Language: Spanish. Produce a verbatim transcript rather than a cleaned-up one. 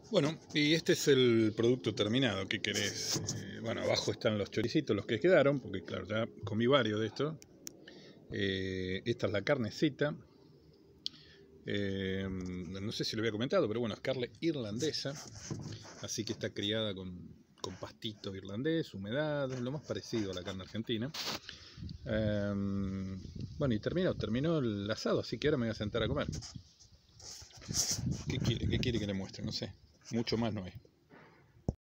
Bueno, y este es el producto terminado. ¿Qué querés? Eh, bueno, abajo están los choricitos, los que quedaron, porque claro, ya comí varios de estos. Eh, esta es la carnecita. Eh, no sé si lo había comentado, pero bueno, es carne irlandesa. Así que está criada con, con pastito irlandés, humedad, lo más parecido a la carne argentina. Eh, bueno, y terminó, terminó el asado, así que ahora me voy a sentar a comer. ¿Qué quiere? ¿Qué quiere que le muestre? No sé. Mucho más no hay.